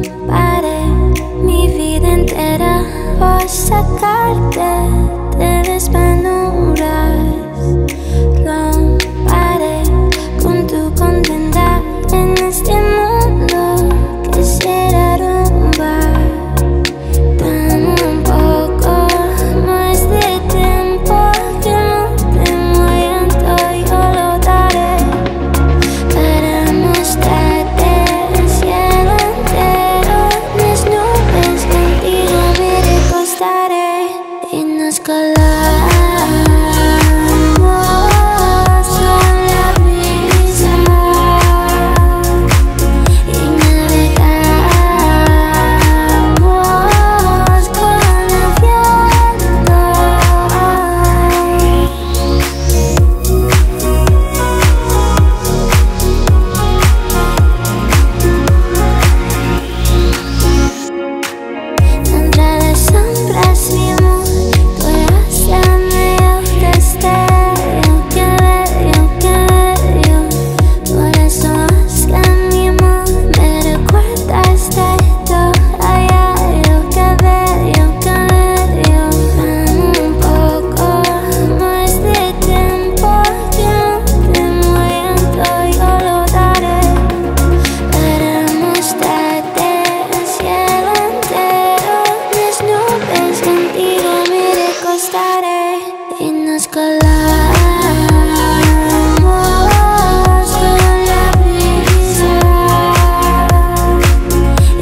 Paré mi vida entera por sacarte de las penumbras. Romparé con tu condena en este mundo que será rumba. Dame un poco más de tiempo, que no te muero, yo lo daré para mostrarte el cielo entero. Las nubes contigo me recostaré y nos colamos con la brisa y navegamos con el viento. Entre las sombras mi amor, tú eras el medio destello que veo. Por eso es que mi amor me recuerdas de todo aquello que veo. Dame un poco más de tiempo, que no te muero, yo lo daré para mostrarte el cielo entero. Las nubes contigo me recostaré y nos colamos con la brisa y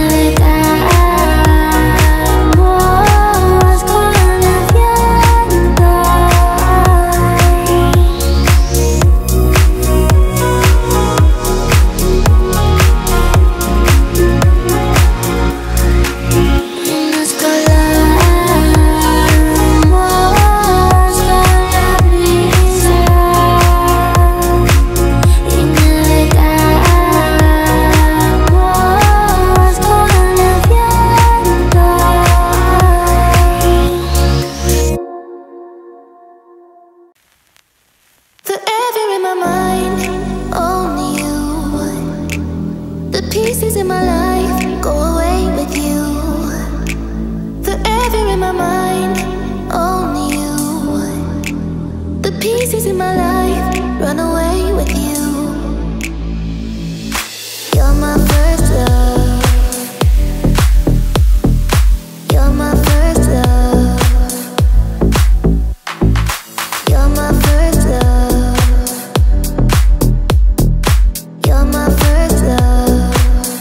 navegamos con el viento. Y nos colamos con la brisa y navegamos con el viento. Forever in my mind, only you. The pieces in my life go away with you. Forever in my mind, only you. The pieces in my life run away with you. You're my first love. You're my first love. You're my first love. You're my first love.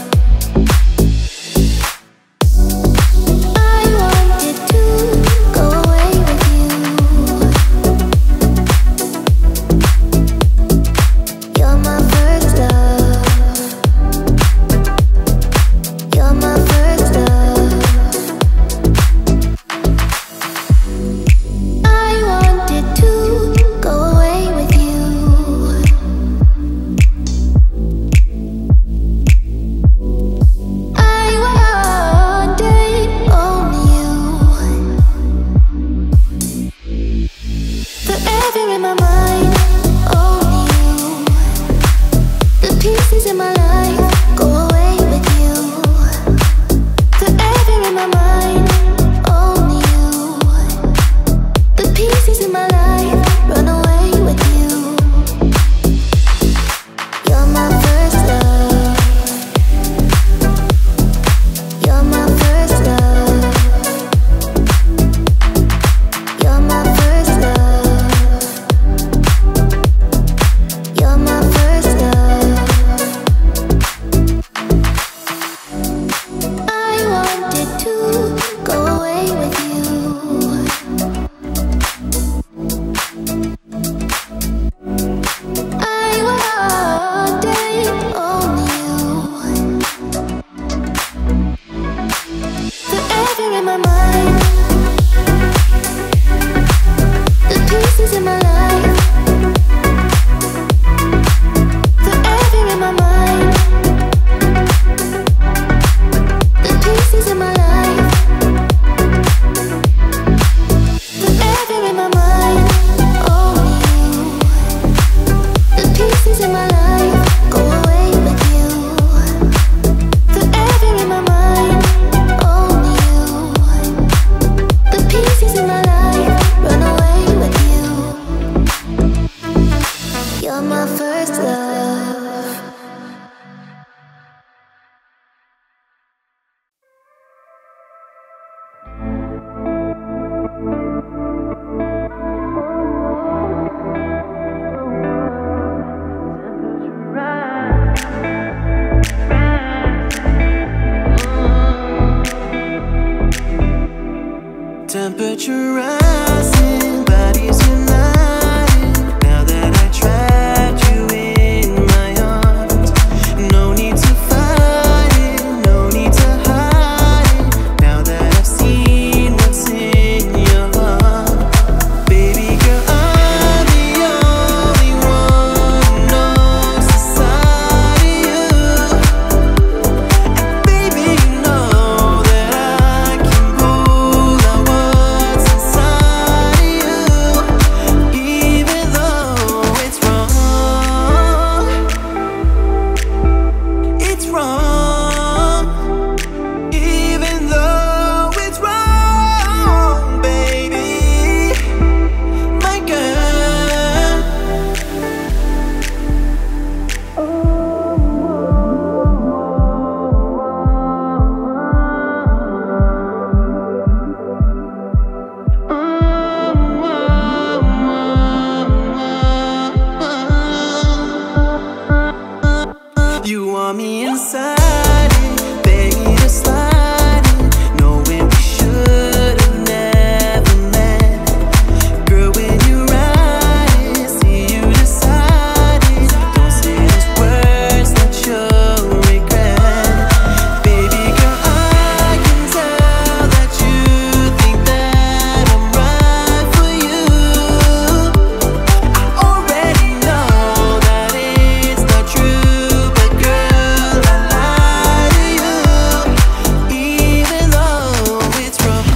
I wanted to go away with you. Tempesturizing, bodies united. Now that I trapped you in my arms, no need to fight it, no need to hide it. Now that I've seen what's in your heart, baby girl, I'm the only one who knows the side of you. And baby, you know that I can pull out what's inside of you, even though it's wrong. It's wrong, even though it's wrong, baby, my girl. You want me inside it, baby, to slide it, knowing we should've never met. Girl, when you ride it, see you decided. Don't say those words that you'll regret. Baby girl, I can tell that you think that I'm right for you. I already know that it's not true, but girl, I lie to you, even though it's wrong.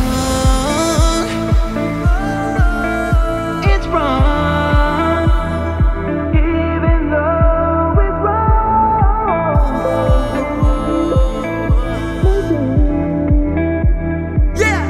It's wrong, even though it's wrong. Yeah.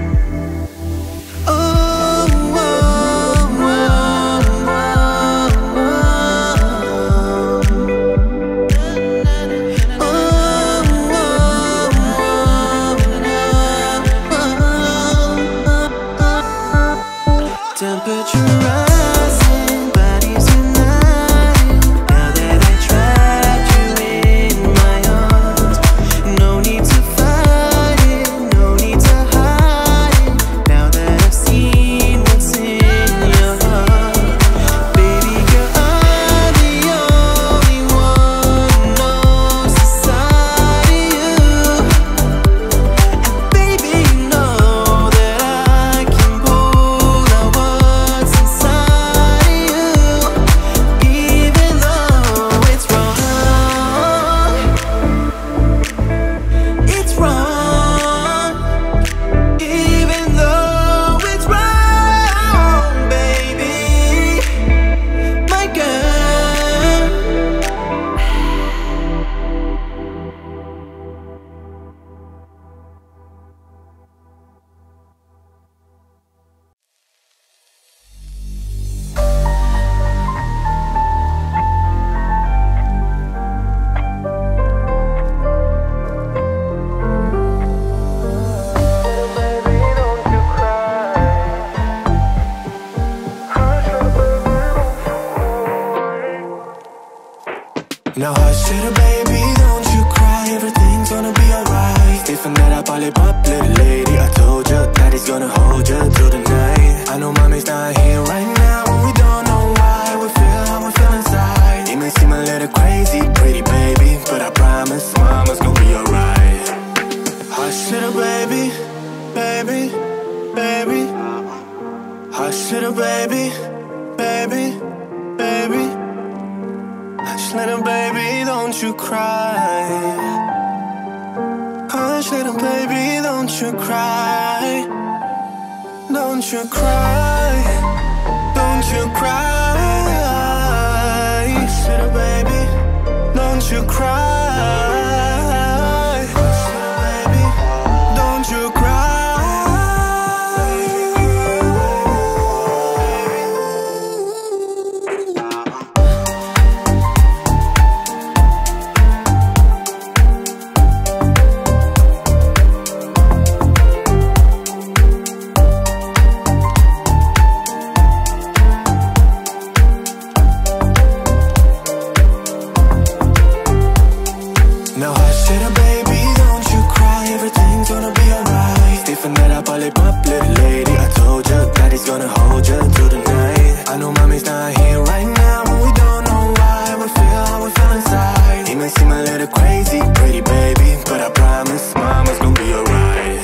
Temperature rising, bodies united. Now that I trapped you in my arms, no need to fight it, no need to hide it. Now that I've seen what's in your heart, baby girl, I'm the only one who knows the side of you. And baby, you know that I can pull out what's inside of you, even though it's wrong. It's wrong, even though it's wrong, baby, my girl. Now hush, little baby, don't you cry. Everything's gonna be alright. Stiffen that up, all up, little lady. I told you that he's gonna hold you through the night. I know mommy's not here right now, and we don't know why we feel how we feel inside. It may seem a little crazy, pretty baby, but I promise mama's gonna be alright. Hush, little baby, baby, baby. Hush, little baby, baby, baby. Hush, little baby, don't you cry. Hush, little baby, don't you cry. Don't you cry. Don't you cry. Hush, little baby, don't you cry. Hush, little baby, don't you cry. Different that I probably pop, little lady. I told you that he's gonna hold you through the night. I know mommy's not here right now, but we don't know why we feel how we feel inside. He may seem a little crazy, pretty baby, but I promise mama's gonna be alright.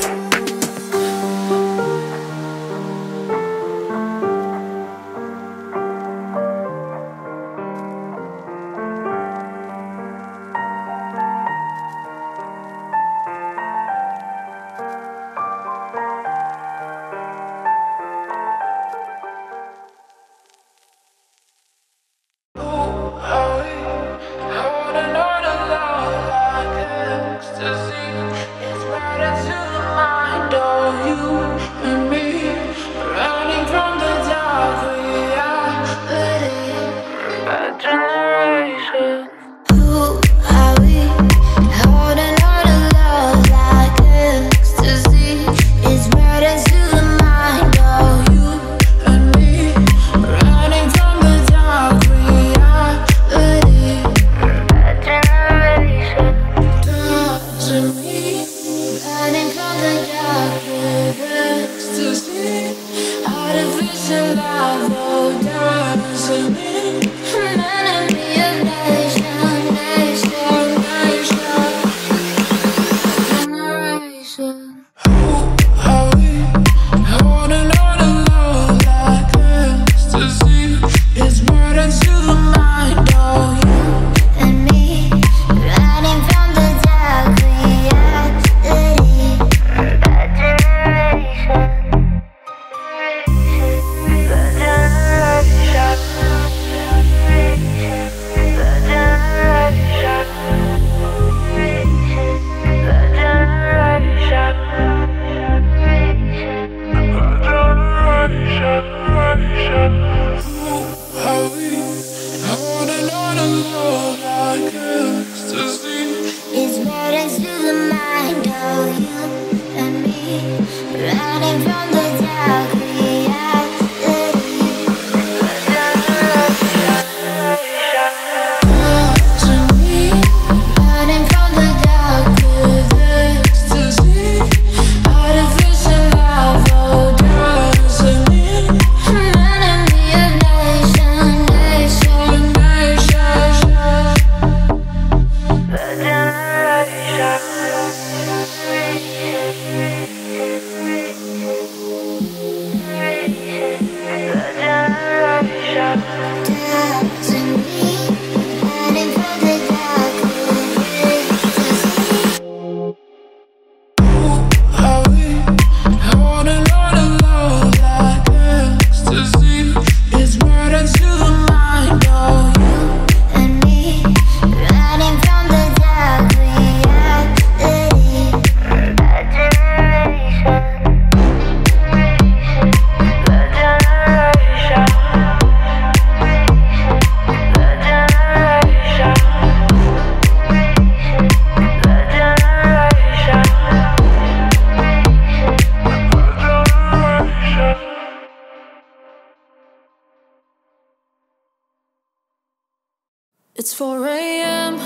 It's 4 a.m.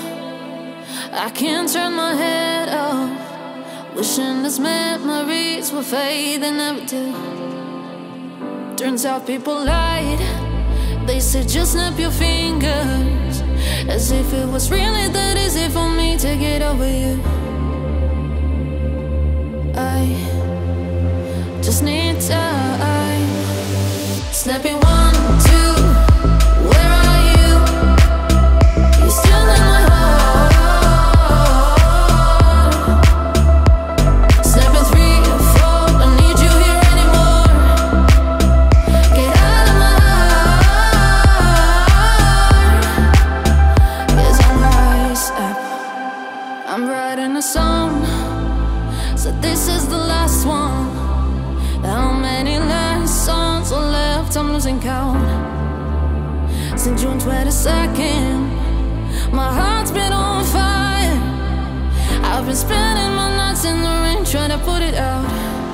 I can't turn my head off, wishing these memories will fade, they never do. Turns out people lied. They said just snap your fingers, as if it was really that easy for me to get over you. I just need time. Snapping 1, 2. Where are you? You're still in my heart. Snapping 3, 4. Don't need you here anymore. Get out of my heart. 'Cause I'm rising up. I'm writing a song, so this is the last one. How many last songs are left? I'm losing count. Since June 22nd, my heart's been on fire. I've been spending my nights in the rain trying to put it out.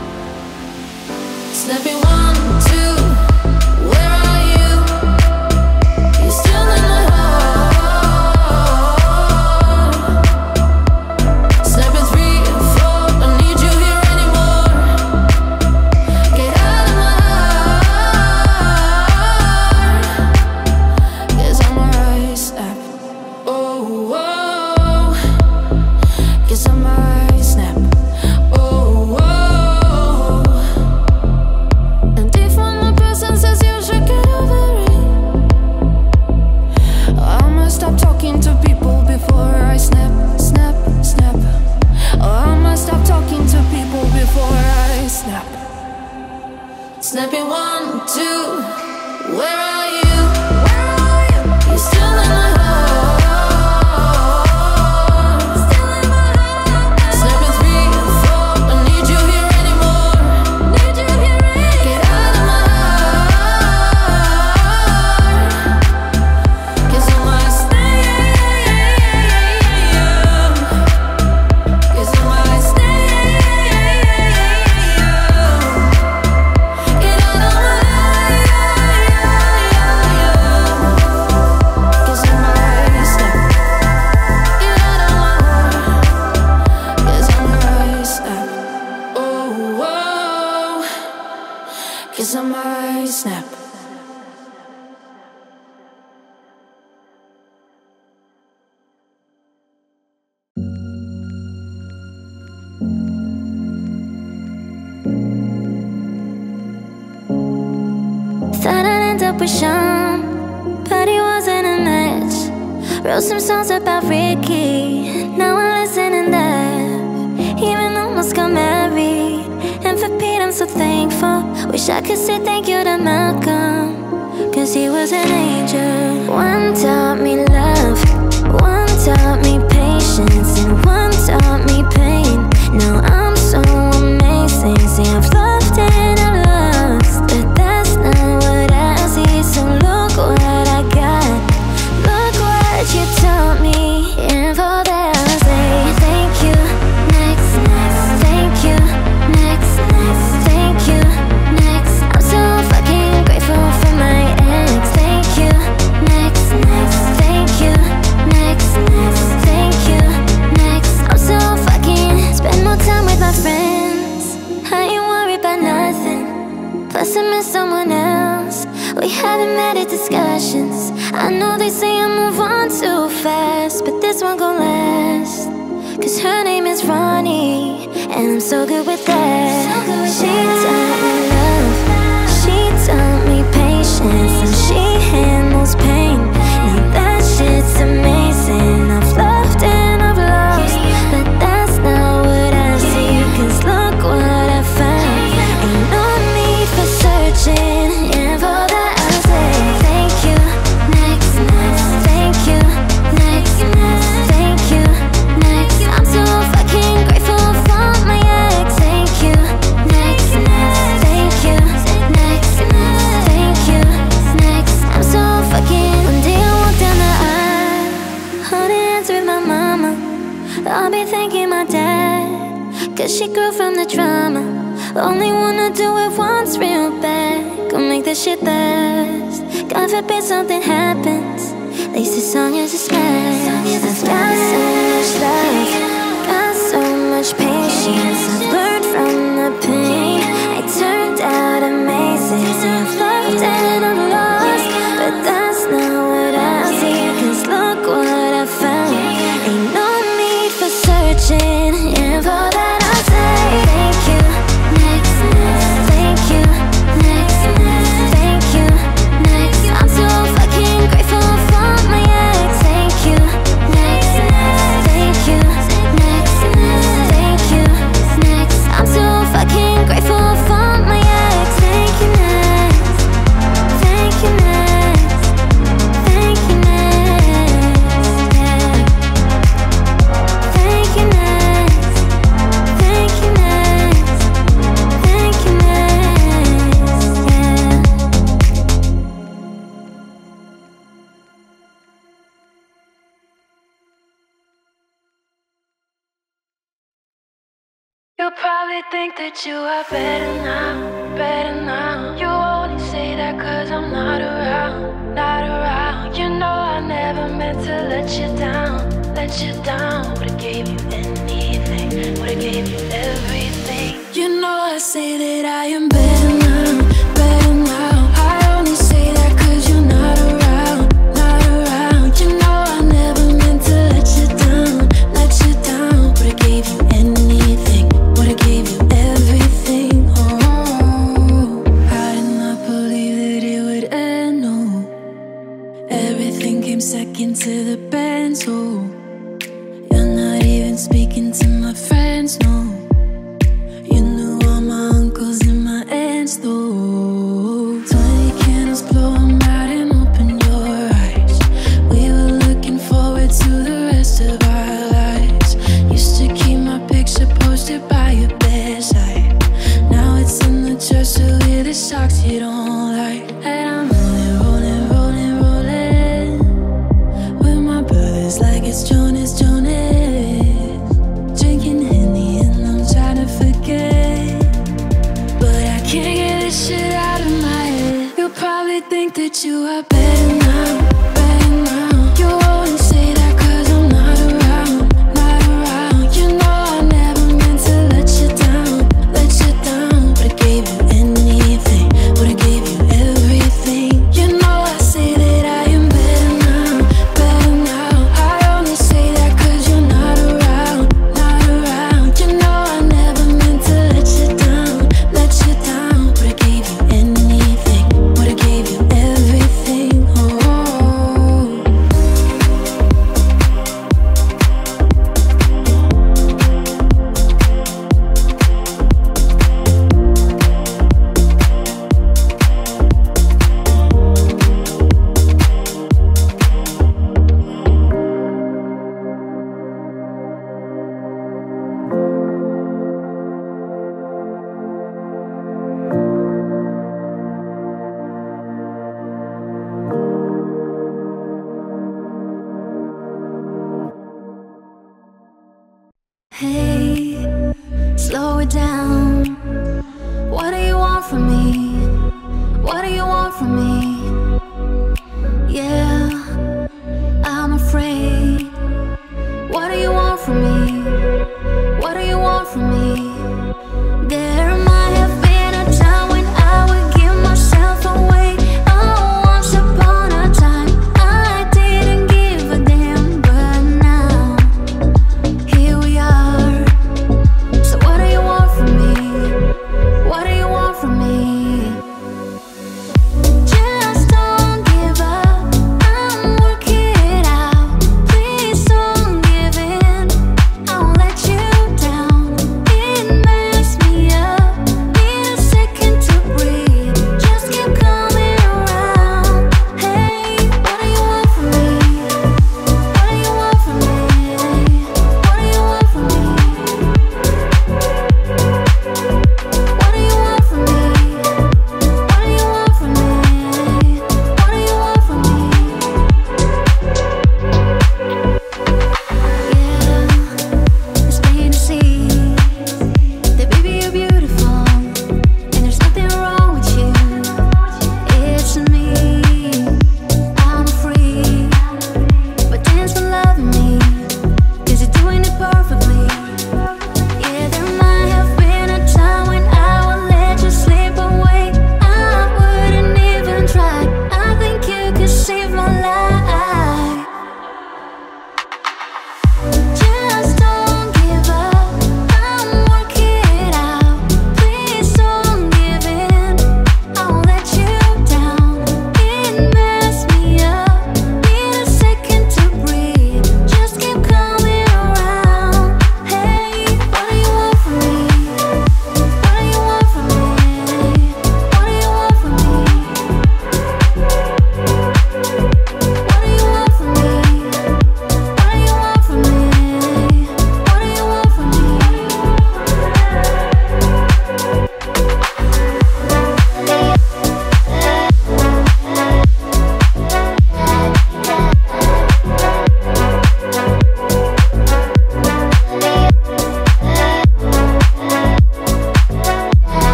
Snapping 1, 2. Where are you? You're still in my heart. Snapping 3, 4. Don't need you here anymore. Snapping 1, 2, where are you? You're still in my heart. Snapping 3, 4, I need you here anymore. Get out of my heart, 'cause I might stay. 'Cause I might stay. Get out of my I might snap. Thought I'd end up with Sean, but he wasn't a match. Wrote some songs about Ricky, now I'm listening there. Even almost got married, and for Pete I'm so thankful. Wish I could say thank you to Malcolm, 'cause he was an angel. One taught me love, one taught me patience, and one taught me pain. Now I'm so amazing. See, I've loved and I've lost, but that's not what I see. So look what I got, look what you taught me. And for that I'll say thank you, next, thank you, next, thank you, next. I'm so fucking grateful for my ex. Thank you, next, thank you, next, thank you, next. I'm so fucking spend more time with my friends. I ain't worried about nothing, plus I miss someone else. We haven't met at discussions. I know they say I move on too fast, but this one gon' last, 'cause her name is Ronnie, and I'm so good with that. She taught me love, she taught me patience, and she handles pain. Now that shit's amazing. I've loved and I've lost, but that's not what I see. 'Cause look what I found, ain't no need for searching. And for that I'll say thank you, next, thank you, next, thank you, next. I'm so fucking grateful for my ex. Thank you, next, thank you, next, thank you, next. I'm so fucking. One day I walk down the aisle, holding hands with my mama. I'll be thanking my dad, 'cause she grew from the drama. Only wanna do it once real bad, go make this shit last. God forbid something happens, at least this song is a smash. I've got so much love, got so much patience. I've learned from the pain, I turned out amazing. See, I've loved and I've lost, but that's not what I see. 'Cause look what I found, ain't no need for searching. And for that I'll say thank you, next, thank you, next, thank you, next. I'm so fucking grateful for my ex. Thank you, next, thank you, next, thank you, next. I'm so fucking grateful for my ex. Thank you, next, thank you, next, thank you, next, yeah. Thank you, next, thank you, next, thank you, next, yeah. You probably think that you are better now, better now. You only say that 'cause I'm not around, not around. You know I never meant to let you down, let you down. Would've gave you anything, would've gave you everything. You know I say that I am better now, better now. I only say that 'cause you're not around, not around. You know I never meant to let you down, let you down. Would've gave you anything, would've gave you everything. Oh, I did not believe that it would end, no. Everything came second to the band, so you're not even speaking to my friends, no. You knew all my uncles and my aunts, though. are better now, better now. You only say that 'cause I'm not around, not around. You know I never meant to let you down, let you down. But I gave you anything, but I gave you everything. You know I say that I am better now, better now. I only say that 'cause you're not around, not around. You know I never meant to let you down, let you down. But I gave you anything, but I gave you everything. Oh. Hey, slow it down. What do you want from me? What do you want from me? Yeah, I'm afraid. What do you want from me? What do you want from me? There might have been a time when I would give myself away. Oh, once upon a time I didn't give a damn, but now here we are. So what do you want from me?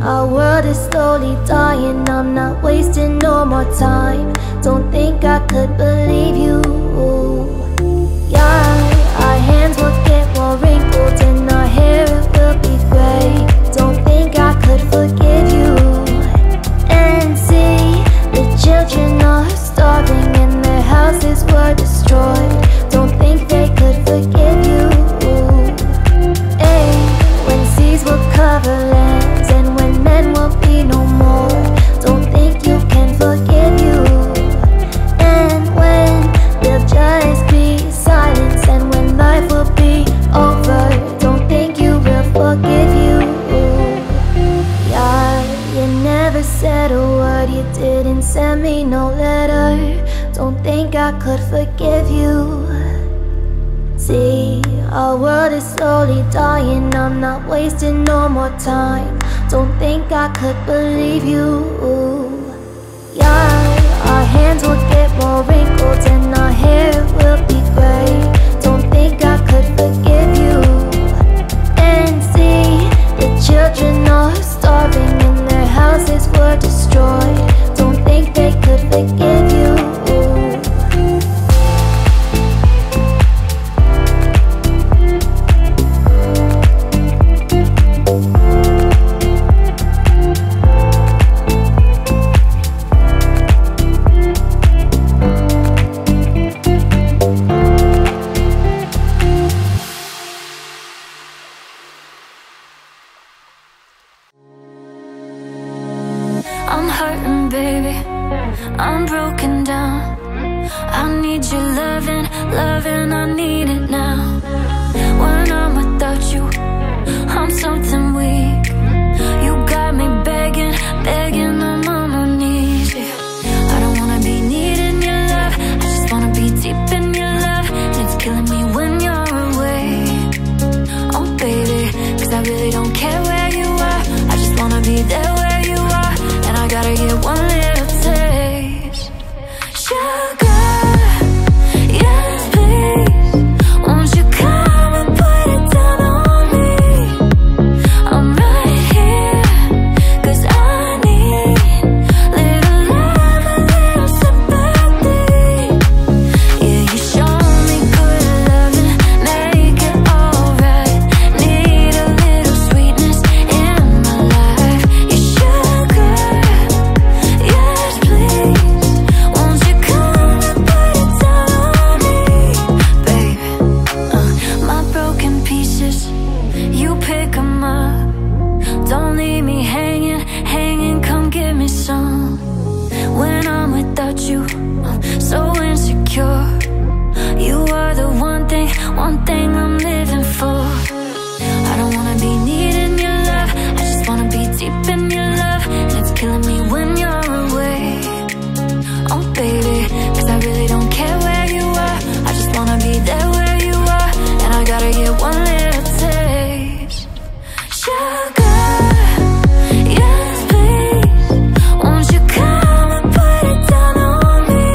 our world is slowly dying. I'm not wasting no more time. Don't think I could believe you. Yeah, our hands will get more wrinkled and our hair it will be gray. Don't think I could forgive you. And see, the children are starving and their houses were destroyed. Don't think they could forgive you. Hey, when seas will cover lands and when men will be no more. Don't think you can forgive you. And when there'll just be silence and when life will be over. Don't think you will forgive you. Yeah, you never said a word, you didn't send me no letter. Don't think I could forgive you. See, our world is slowly dying. I'm not wasting no more time. Don't think I could believe you. Yeah, our hands will get more wrinkled and our hair will be gray. Don't think I could forgive you. And see, the children are starving and their houses were destroyed. Don't think they could forgive you. I'm hurting, baby, I'm broken down. I need your loving, loving, I need it now. When I'm without you, I'm something weak. You got me begging, begging, I'm on my knees. I don't wanna be needing your love, I just wanna be deep in your love. And it's killing me when you're away. Oh baby, cause I really don't care where you are, I just wanna be there where you are. And I gotta get one little taste. Sugar, yes please, won't you come and put it down on me? I'm right here, cause I need little love, a little sympathy. Yeah, you show me good loving, make it alright. Need a little sweetness in my life. You sugar, yes please, won't you come and put it down on me, baby? My broken pieces, you pick 'em up. Don't leave me hanging, hanging, come give me some. When I'm without you, I'm so insecure. You are the one thing I'm living for. I don't wanna be needing your love, I just wanna be deep in your love. And it's killing me when you're away. Oh baby, cause I really don't care where you are, I just wanna be there where you are. And I gotta get one little taste. Sugar, yes please, won't you come and put it down on me?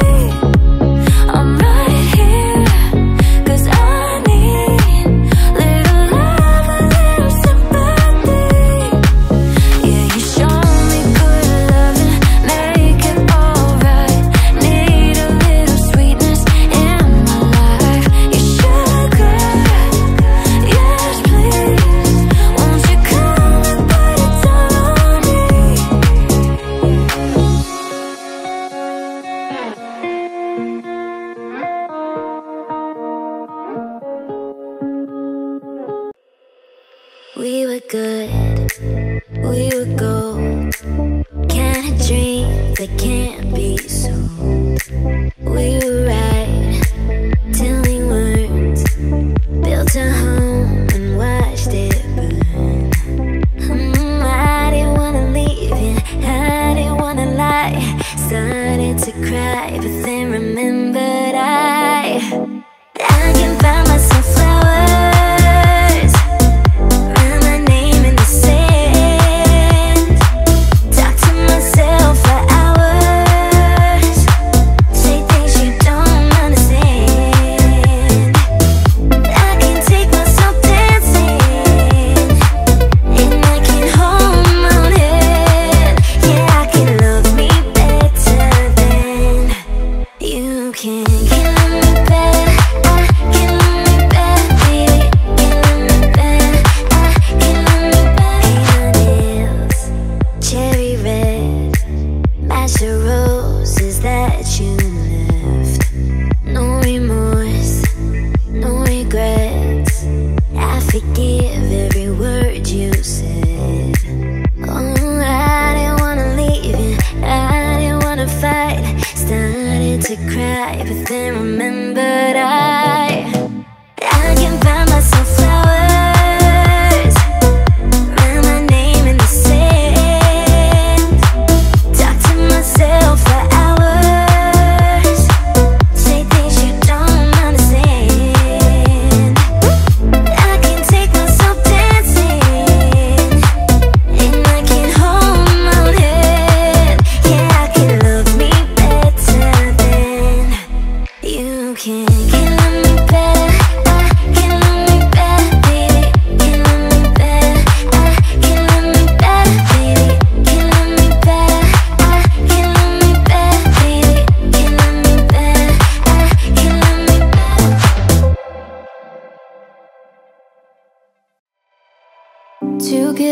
I'm right here, cause I need little love, a little sympathy. Yeah, you show me good loving, make it alright. Need a little sweetness in my life. You sugar, yes please, won't you come and put it down on me? We were good, we were gold. Kind of dream that can't be sold. We were right till we weren't. Built a home and watched it burn. I didn't wanna leave you, I didn't wanna lie. Started to cry, but then remembered I can find myself flowers, write my name in the sand, talk to myself for hours.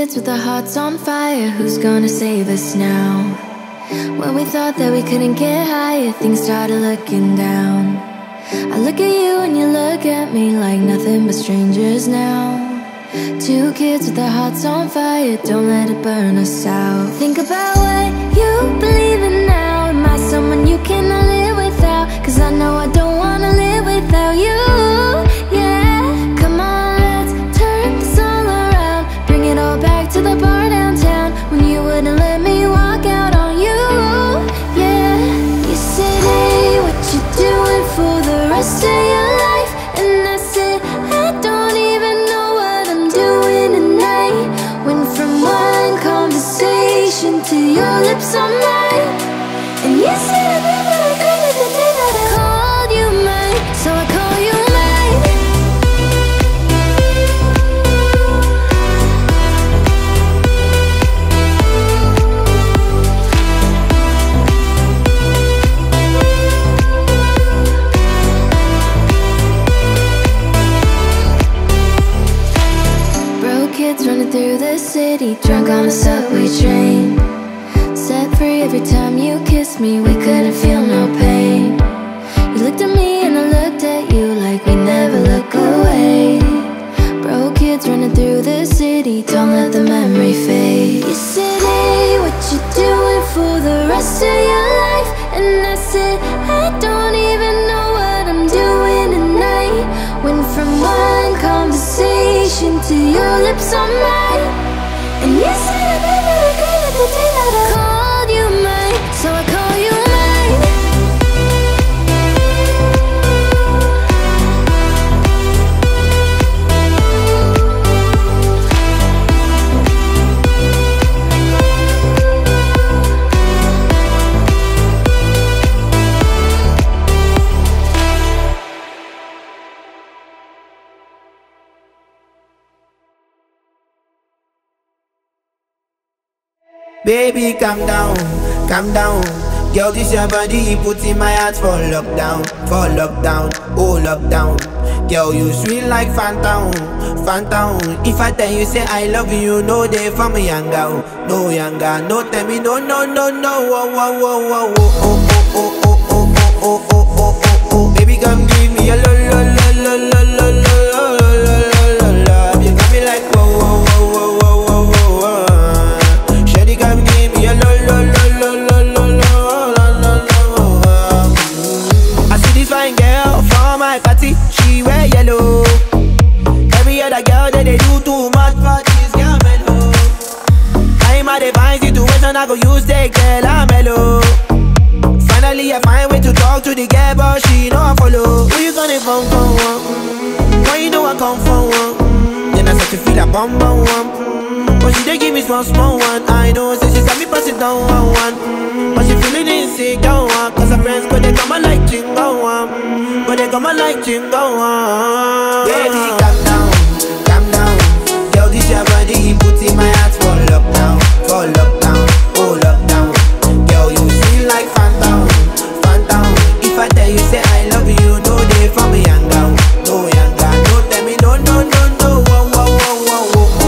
kids with our hearts on fire. Who's gonna save us now? When we thought that we couldn't get higher, things started looking down. I look at you and you look at me like nothing but strangers now. Two kids with their hearts on fire, don't let it burn us out. Think about what you believe in now. Am I someone you cannot live without? Cause I know I don't wanna live without you, yeah. Come on, let's turn this all around. Bring it all back to the bar downtown, when you wouldn't let me walk out on you, yeah. You said, hey, what you doing for the rest of your life? And I said, I don't even know what I'm doing tonight. Went from one conversation to your lips on mine. And you said I never regretted the day that I called you mine. So I call you mine. Broke kids running through the city, drunk on the subway train. Set free every time you kissed me, we couldn't feel no pain. You looked at me and I looked at you like we never look away. Broke kids running through the city, don't let the memory fade. You said, hey, what you doing for the rest of your life? And I said, I don't even know what I'm doing tonight. Went from one conversation to your lips on mine. And you said I never regretted the day that I called you mine. So I call you mine. Baby, calm down, calm down. Girl, this your body, put in my heart for lockdown, oh lockdown. Girl, you sweet like phantom, phantom. If I tell you say I love you, no day for me younger, no younger. No tell me no, no, no, no. Oh, oh, oh, oh, oh, oh, oh, oh, oh, oh, oh, oh, oh, oh. Baby, come give me a lo, lo, lo, lo, lo, lo, lo, lo, lo, lo. You got me like whoa, whoa, whoa, whoa, whoa, whoa, whoa. Come give me a lo lo lo lo lo lo lo lo lo. I see this fine girl for my party, she wear yellow. Every other girl that they do too much for this girl mellow. I'm at a fine situation, I go use the girl I'm mellow. Finally I find way to talk to the girl, but she know I follow. Who you gonna phone for one? Why you know I come for one? Then I start to feel a bum bum one. But she dey give me small small one. I know, say she got me pass it down one. But she feeling insecure one. Cause her friends go they come and like chingo one. But they come and like chingo one. Baby, calm down, calm down. Girl, this your body, put in my heart for lockdown, oh lockdown. Girl, you feel like phantom, phantom. If I tell you say I love you, no day for me younger, no younger. No tell me no, no, no, no. Whoa, whoa, whoa, whoa, whoa.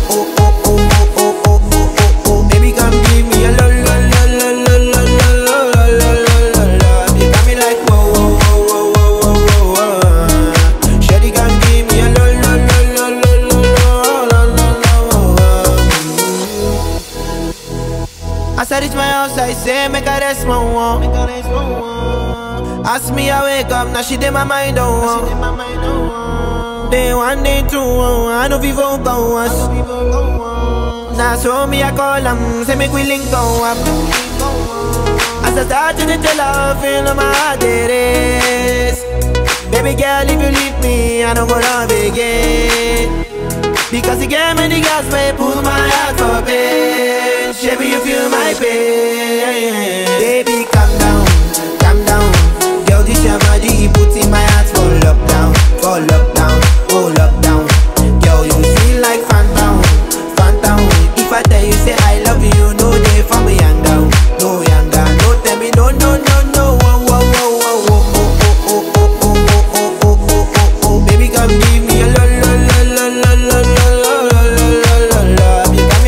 As I reach my house, I say, make a rest, my one. Ask me, I wake up, now she did my mind, don't want. Day one, day two, I know people go us. Now so me, I call them, say make we link go up. As I start to tell her, feel my heart it is. Baby girl, if you leave me, I don't go love again. Because you gave me the gas, may pull my heart for pain. Baby, you feel my pain. Baby, calm down, calm down. Girl, this your body, put in my heart for lockdown, oh lockdown. Girl, you feel like phantom, phantom. If I tell you say I love you, no day for me younger, no younger. No tell me no, no, no, no. Whoa, whoa, whoa, whoa, whoa, oh, oh, oh, oh, oh, oh, oh, oh, oh, oh. Baby, come give me a lo, lo, lo, lo, lo, lo, lo, lo, lo, lo, lo, lo. You got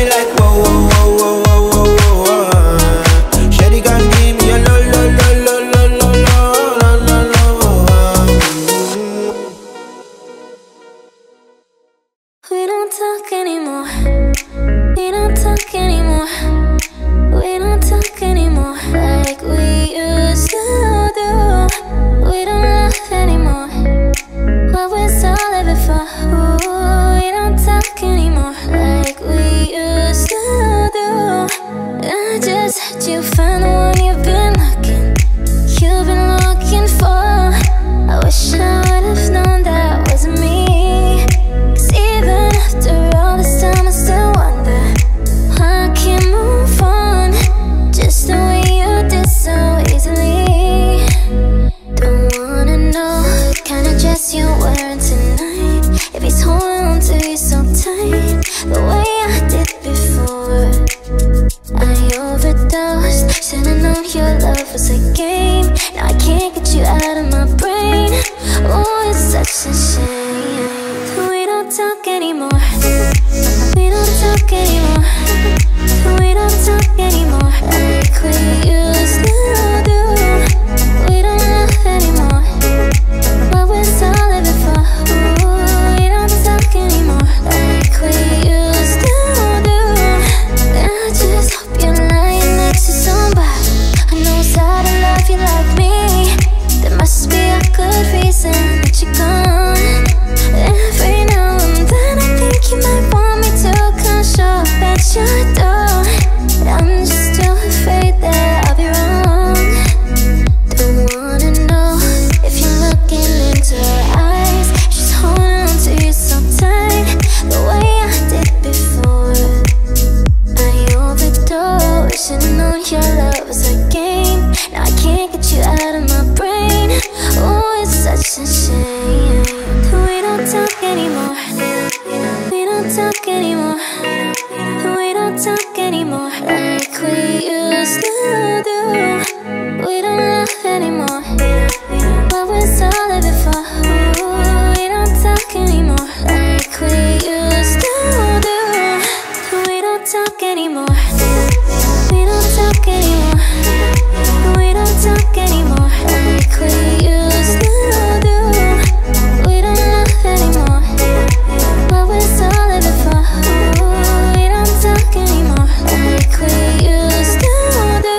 door. I'm just still afraid that I'll be wrong. Don't wanna know if you're looking into her eyes. She's holding on to you so tight, the way I did before. I opened the door, wishing on your love was a game. Now I can't get you out of my brain. Oh, it's such a shame. We don't talk anymore. We don't talk anymore. We don't talk anymore like we used to do. We don't laugh anymore. What was all of it for? We don't talk anymore like we used to do. We don't talk anymore. We don't talk anymore. We don't talk anymore like we used to do. We don't laugh anymore. What was all of it for? We don't talk anymore like we used to do.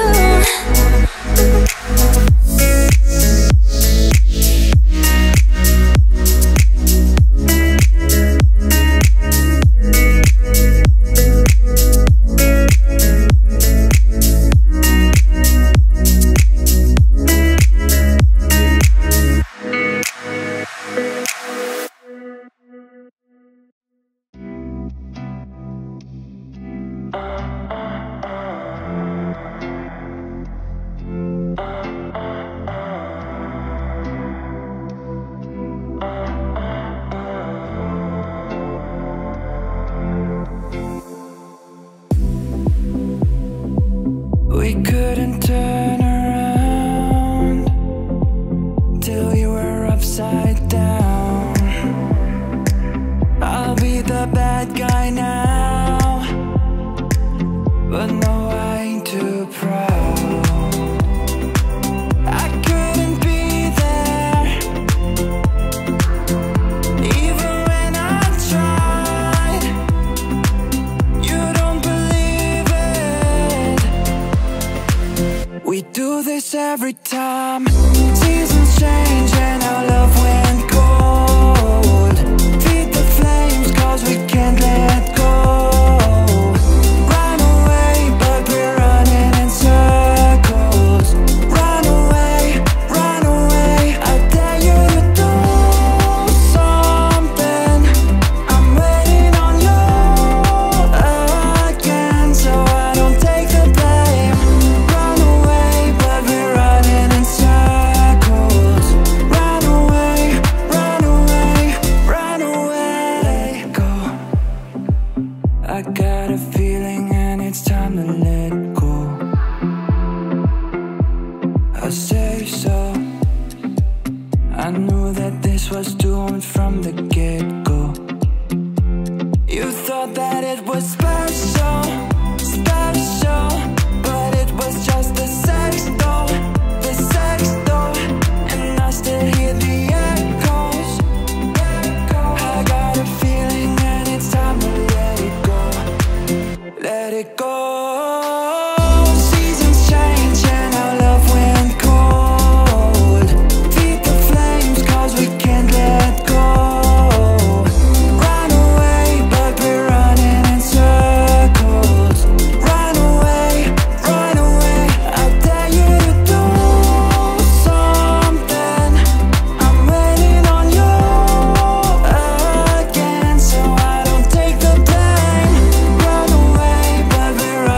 We couldn't turn around till you were upside down. I'll be the bad guy now, but no, I ain't too proud. I couldn't be there, even when I tried. You don't believe it. We do this every time. Seasons change and our love went cold. Feed the flames cause we can't let go. Run away but we're running in circles. Run away, I dare you to do something. I'm waiting on you again, so I don't take the blame. Run away but we're running in circles. Run away, run away, let go. I got a feeling and it's time to let go. I say so. I knew that this was doomed from the get-go. You thought that it was special, but it was just the sex though, and I still hear the echoes. I got a feeling and it's time to let it go. Let it go. Seasons change and our love went cold. Feed the flames cause we can't let go. Run away but we're running in circles. Run away, I dare you to do something. I'm waiting on you again, so I don't take the blame. Run away but we're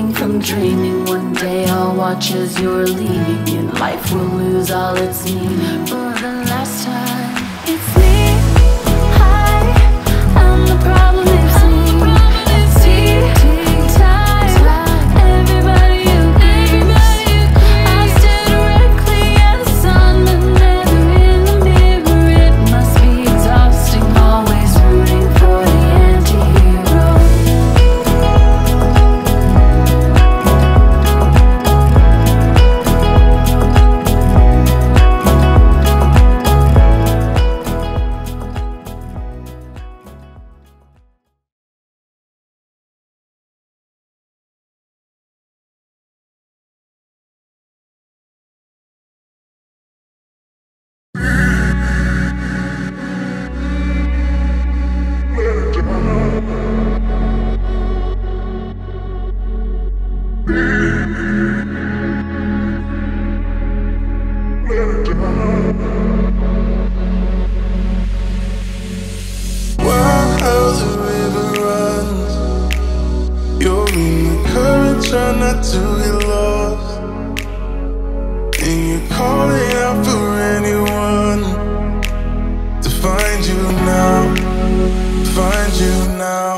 refraining from dreaming. One day I'll watch as you're leaving, and life will lose all its meaning. For the last time, it's me. Hi, I'm the problem. It's me. Everybody agrees. I stare directly at the sun, but never in the mirror. It must be exhausting, always rooting for the anti-hero. Wow, how the river runs. You're in the current, try not to get lost. And you're calling out for anyone to find you now, find you now.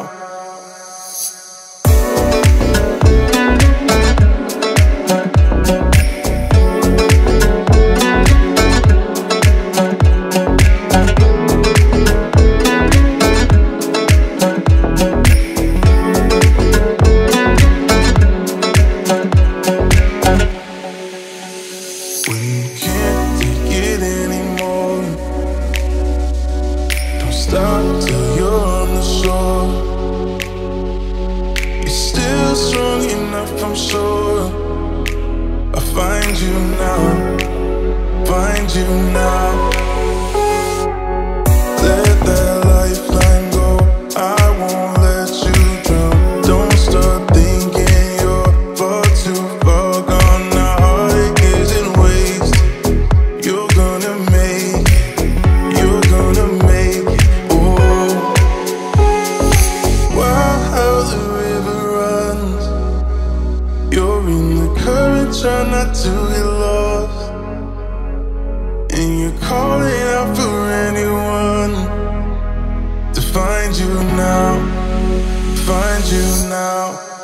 When you can't take it anymore, don't stop till you're on the shore. You're still strong enough, I'm sure. I'll find you now, find you now. Let that lifeline go, I won't let you drown. Don't start thinking you're far too far gone. Now heartache isn't waste. You're gonna make it, you're gonna make it. Oh, wow, how the river runs. You're in the current, try not to get lost. And you're calling out for anyone to find you now, find you now.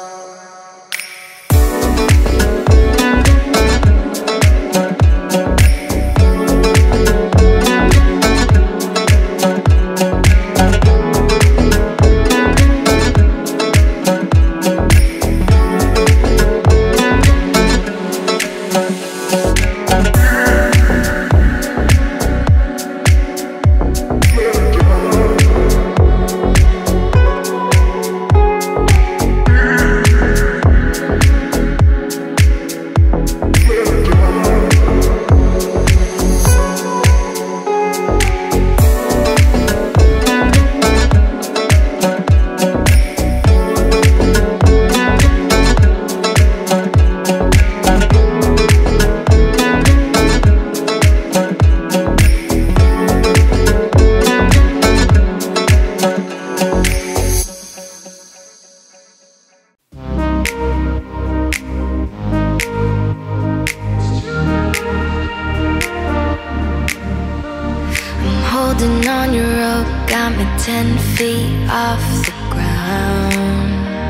Holding on your rope, got me 10 feet off the ground.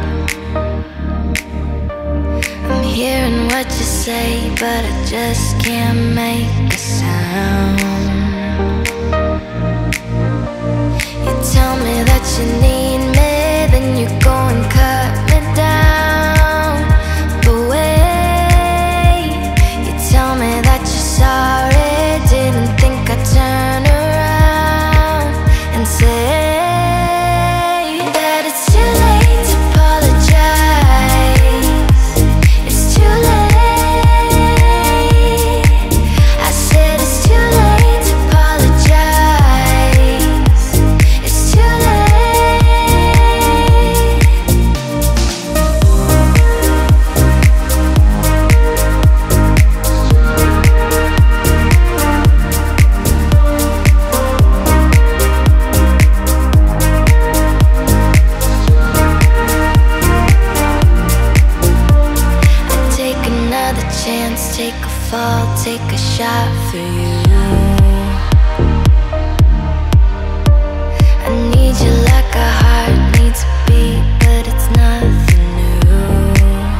I'm hearing what you say, but I just can't make a sound. You tell me that you need me, then you go and cut me down. But wait, you tell me that you're sorry, didn't think I'd turn around and say that it's too late to apologize. It's too late. I said it's too late to apologize. It's too late. chance, take a fall, take a shot for you. I need you like a heart needs a beat, but it's nothing new.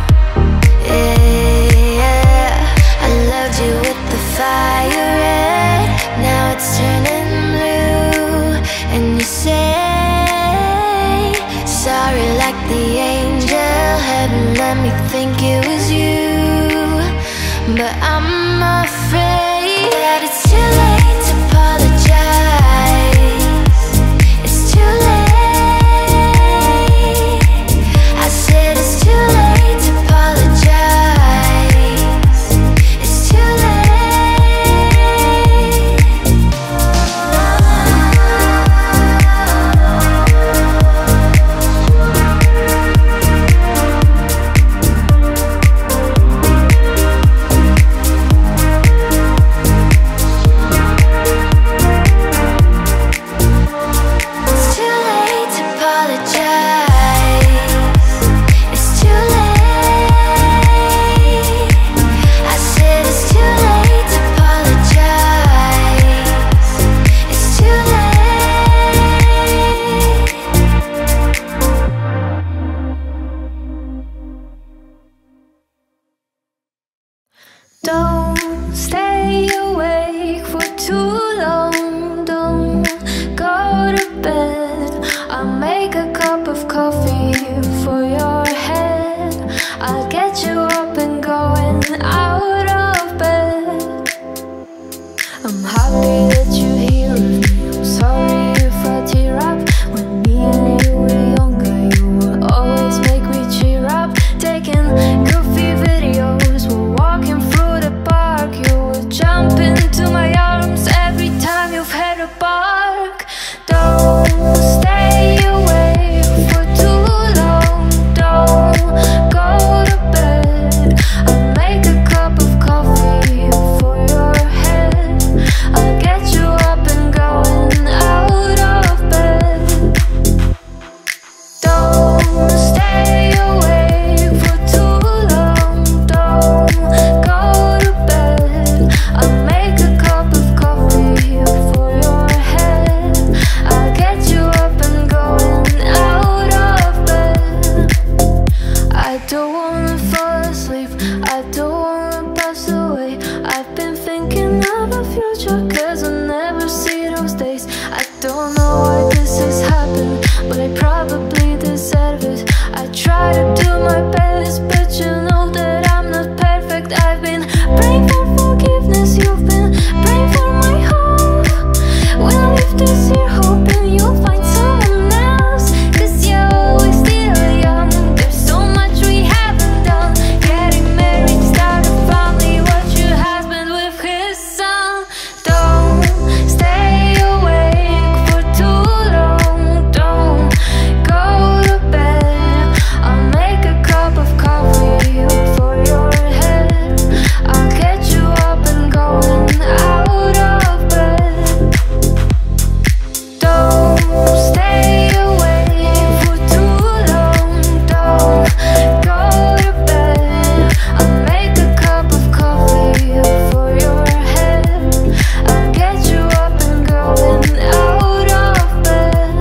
Yeah, I loved you with the fire red, now it's turning blue. And you say sorry like the angel, heaven let me think it was you. But I'm afraid that it's too late to apologize. It's too late. I said it's too late to apologize. It's too Don't stay awake for too long. Don't go to bed. I'll make a cup of coffee for your head. I'll get you up and going out of bed. I'm happy that you're here with me. I'm sorry if I tear up. When me and you were younger, you would always make me cheer up. Taking goofy videos, we're walking through the park. You would jump into my arms every time you've had a bark. Don't stay awake for too long. Don't go to bed. I'll make a cup of coffee for your head. I'll get you up and going out of bed. Don't stay awake for too long. Don't go to bed. I'll make a cup of coffee for your head. I'll get you up and going out of bed. I don't wanna fall asleep, I don't wanna pass away. I've been thinking of the future, cause I never see those days. I don't know why this has happened, but I probably deserve it. I try to do my best, but you know that I'm not perfect. I've been praying for forgiveness, you've been praying for my hope. When I leave this here hoping you'll find someone else, cause you're always still young. There's so much we haven't done. Getting married, start a family, watch your husband with his son. Don't stay awake for too long. Don't go to bed. I'll make a cup of coffee for your head. I'll get you up and going out of bed. Don't stay awake for too long. Don't go to bed. I'll make a cup of coffee for your head. I'll get you up and going out of bed.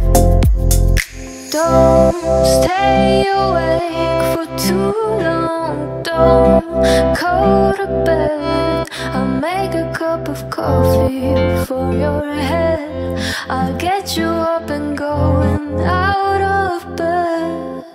Don't stay awake for too long. Don't go to bed. I'll make a cup of coffee for your head. I'll get you up and going out of bed.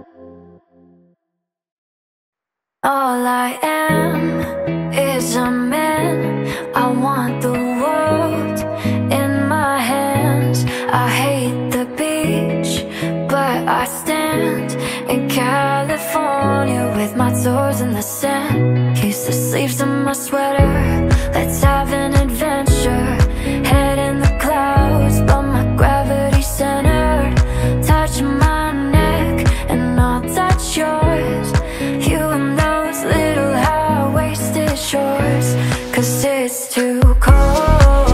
All I am is a man. I want the world in my hands. I hate the beach, but I stand in California with my toes in the sand. Kiss the sleeves of my sweater. Let's have an adventure. Head in the clouds, but my gravity centered. Touch my neck and I'll touch yours. You and those little high-waisted shorts. Cause it's too cold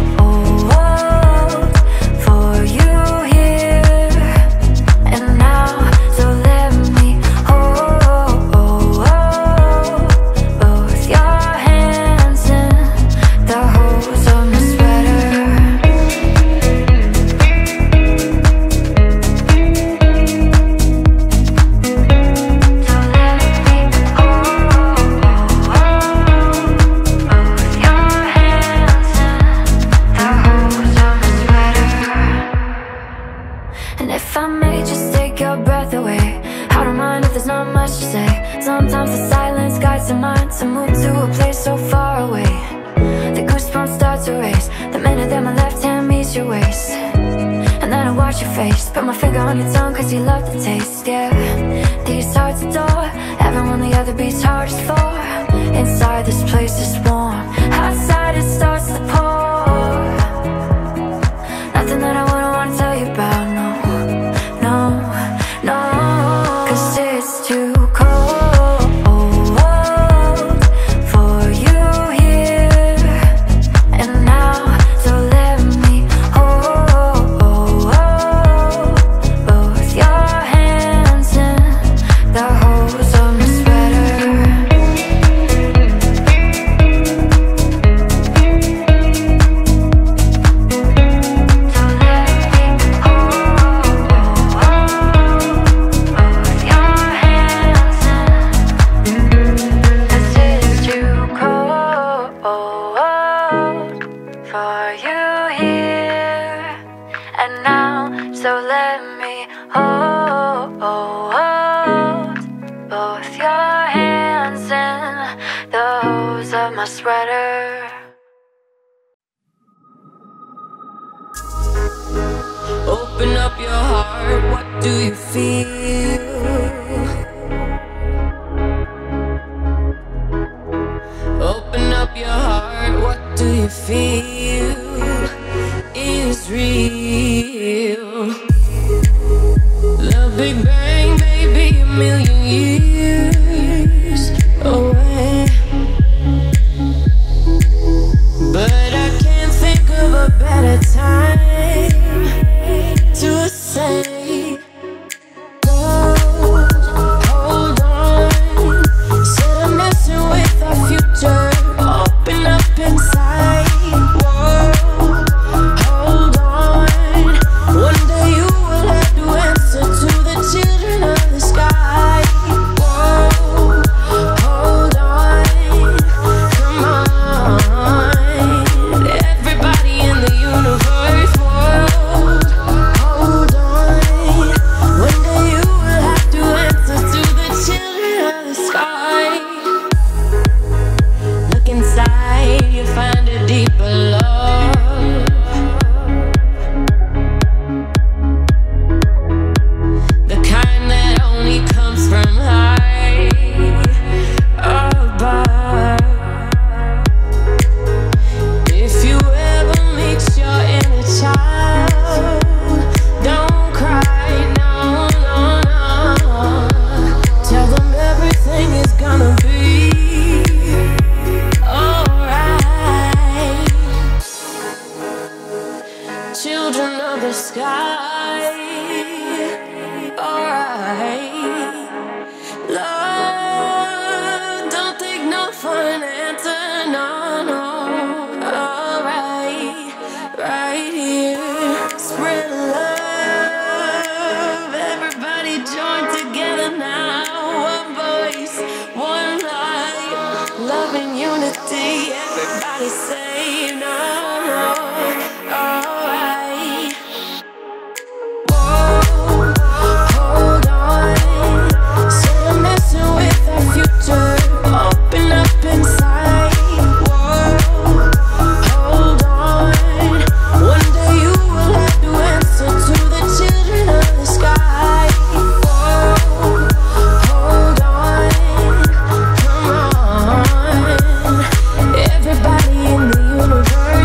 for you here and now. So let me hold Sometimes the silence guides the mind to move to a place so far away. The goosebumps start to race the minute that my left hand meets your waist. And then I watch your face, put my finger on your tongue cause you love the taste, yeah. These hearts adore everyone the other beats hardest for. Inside this place is warm, outside it starts to pour. Nothing that I wouldn't want to tell you about, no, no, no. Cause it's too cold for you here and now. So let me hold both your hands in the holes of my sweater. So let me hold both your hands in the holes of my sweater. Open up your heart, what do you feel? Open up your heart, what do you feel is real? The Big Bang, maybe a million years away, but I can't think of a better time to say, hold on. Instead of messing with our future, open up inside. Hold on. One day you will have to answer to the children of the sky. Hold on. Come on. Everybody in the universe, hold on. One day you will have to answer to the children of the sky. Look inside, you find a deeper love. The kind that only comes from high above. If you ever meet your inner child, don't cry, no, no, no. Tell them everything is gonna be alright. Children of the sky, alright. Love, don't take no for an answer, no, no. Alright, right here. Spread love, everybody join together now. One voice, one light, love and unity. Everybody say no, no. Alright. Hold on. Instead of messing with our future, open up inside. Hold on. One day you will have to answer to the children of the sky. Hold on. Come on. Everybody in the universe,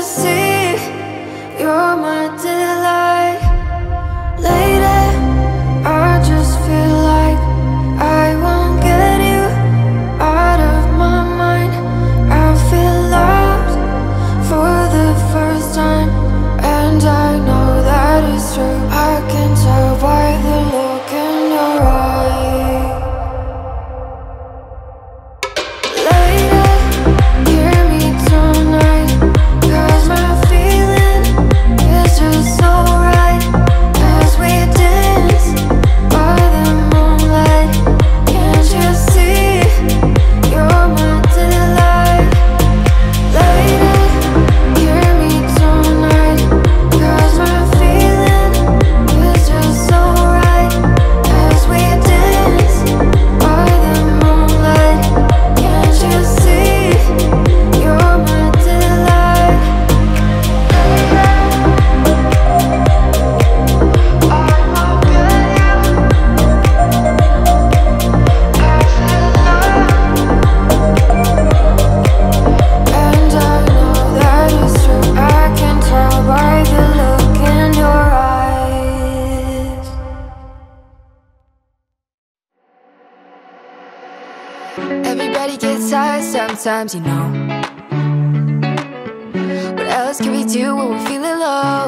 see you're my delight? Lady, I just feel like I won't get you out of my mind. I feel lost for the first time, and I know that it's true. I can tell by the look in your eye. Lady, hear me tonight, 'cause my feeling is just so right. As we dance by the moonlight, can't you see you're my delight? Lady, hear me tonight, 'cause my feeling is just so right. As we dance by the moonlight, can't you see you're my delight? And I know that it's true. I can tell by the look in your eyes. Everybody gets tired sometimes, you know. What else can we do when we're feeling low?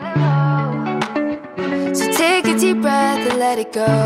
So take a deep breath and let it go.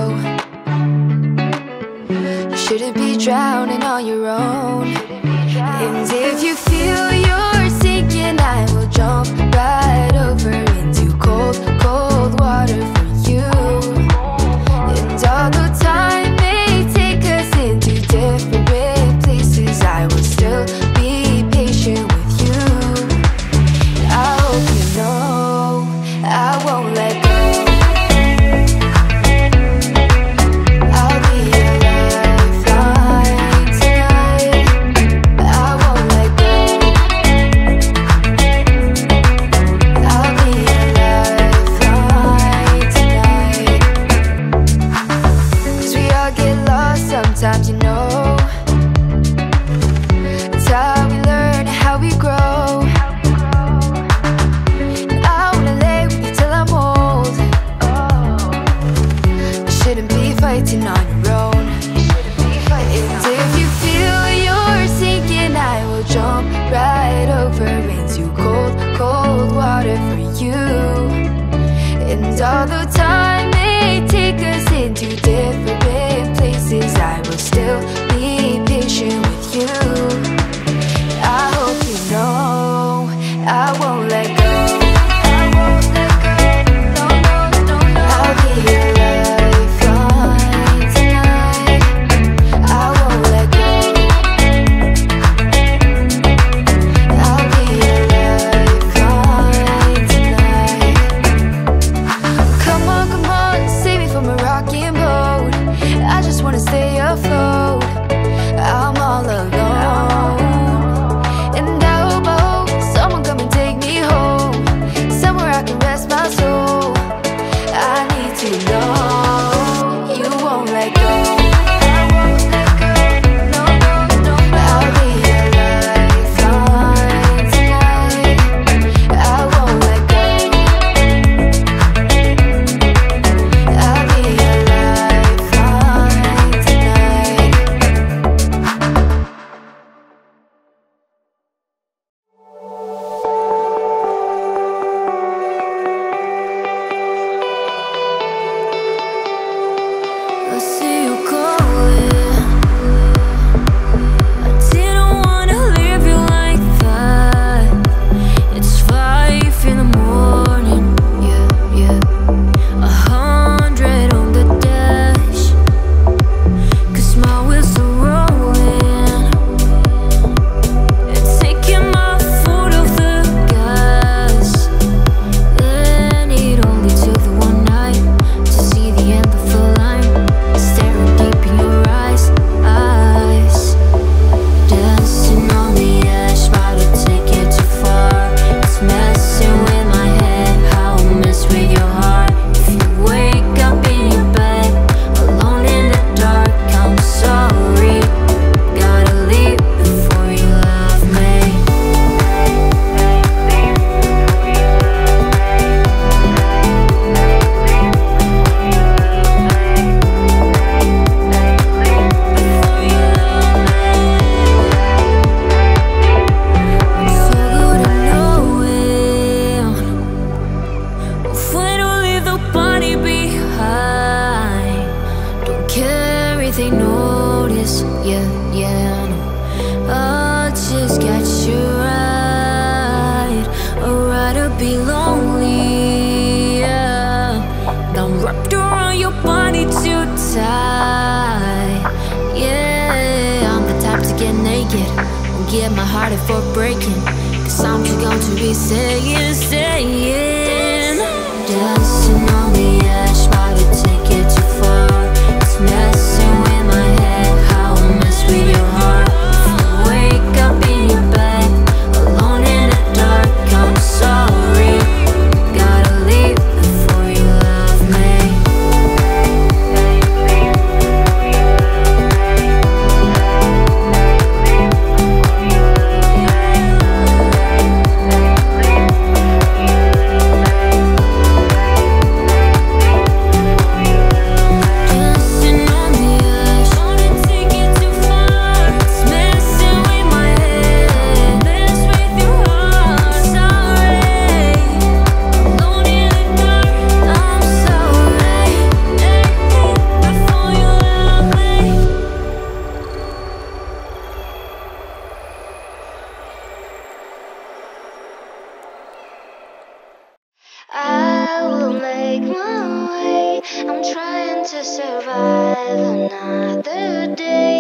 You shouldn't be drowning on your own. And if you feel you're sinking, I will jump right over into cold, cold water for you. And although time may take us into different places, I will still be patient with you. I hope you know I won't let go. I'll be your lifeline tonight. I won't let go. I'll be your lifeline tonight. 'Cause we all get lost sometimes, you know. It's how we learn, how we grow. And I wanna lay with you till I'm old. You shouldn't be fighting on your own. And if you feel you're sinking, I will jump right over into cold, cold water for you. And although time may take us into different places, I will still be patient with you. I hope you know I won't let go. I won't let go. No, no, no, no. I'll be your lifeline tonight. I won't let go. I'll be your lifeline tonight. Come on, save me from a rocking boat. I just wanna stay afloat. I'm all alone, and I hope someone come and take me be lonely, yeah. I'm wrapped around your body too tight, yeah. I'm the type to get naked and get my heart up for breaking, 'cause I'm just going to be saying dancing on the edge, might have take it too far. It's messing with my head, how I mess with your heart. If you wake up in your bed, alone in the dark, I'm sorry. Gotta leave before you love me. I will make my way. I'm trying to survive another day.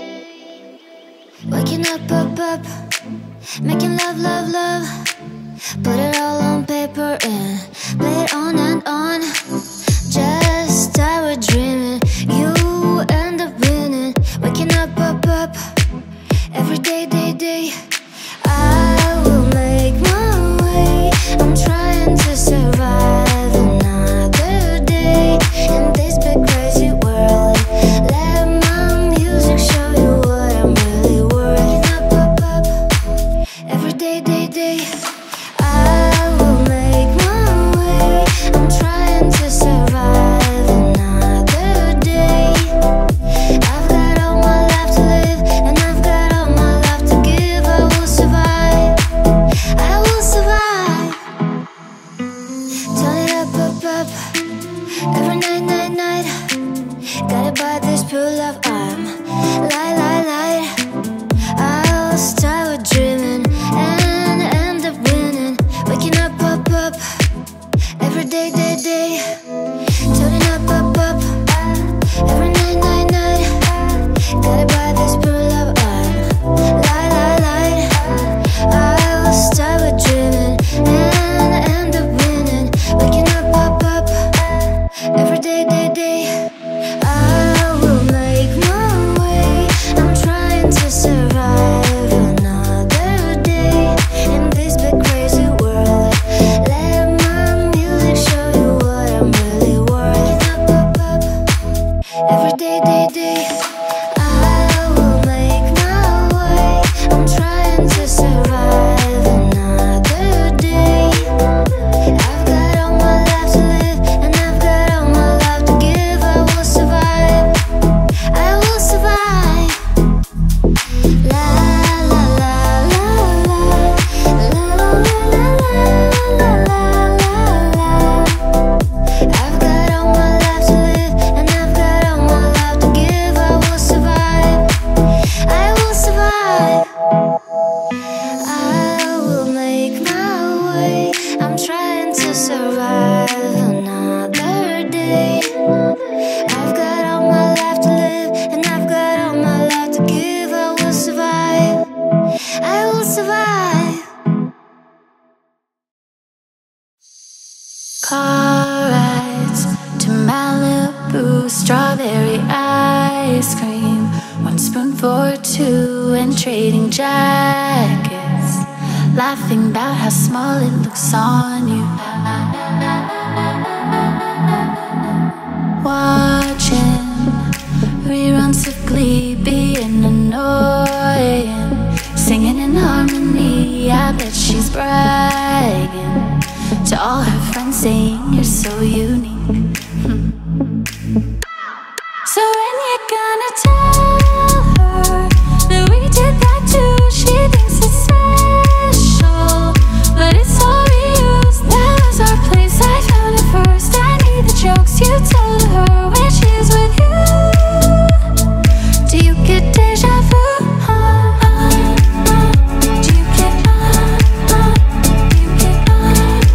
Waking up, making love, love, love. Put it all on paper and play it on and on. Just start dreaming, you end up winning. Waking up, every day, day. I will make my way. I'm trying to survive another day in this big crazy world. Let my music show you what I'm really worth. Up, every day, day. I will make my way. I'm trying to survive another day. I've got all my life to live, and I've got all my life to give. I will survive. I will survive. Turn it up, every night. Gotta buy this pure love. I'm light. I'll start with dreaming and end up winning. Waking up, every day, day. Turning up, every night. Gotta buy this pure love. I'm light. I'll start with dreaming and end up winning. Waking up, every day, day. I will make my way. I'm trying to survive another day in this big crazy world. Let my music show you what I'm really worth. Every day, day. I will make my way. I'm trying to survive another day. I've got all my life to live, and I've got all my life to give. I will survive. I will survive. La la la la la la la la la. I've got all my life to live, and I've got all my life to give. I will survive. I will survive. I will make my way. I'm trying to survive another day. I've got all my life to live, and I've got all my life to give. I will survive. I will survive. Car rides to Malibu, strawberry ice cream, 1 spoon for 2, and trading jackets, laughing about how small it looks on you. Watching reruns of Glee, being annoying, singing in harmony. I bet she's bragging to all her friends, saying you're so unique. So when you gonna tell her that we did that too? She thinks it's special, but it's all reused. That was our place, I found it first. I need the jokes you tell her when she's with you. Do you get deja vu? Do you get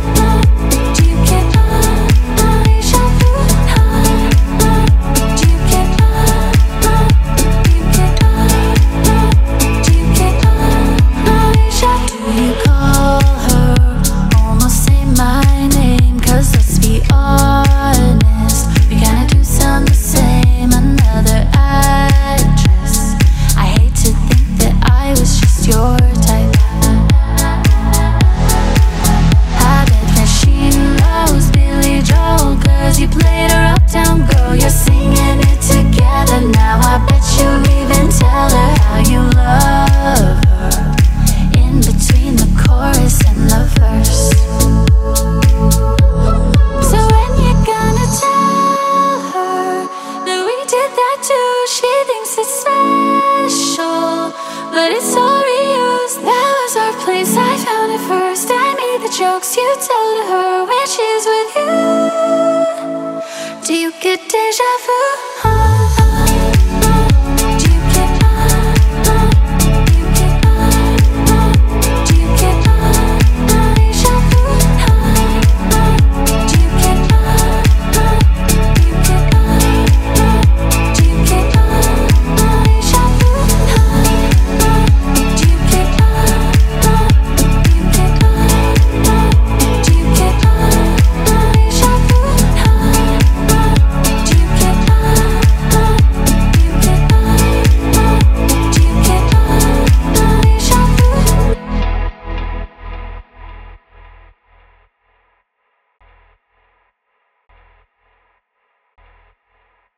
things you tell to her when she's with you. Do you get deja vu?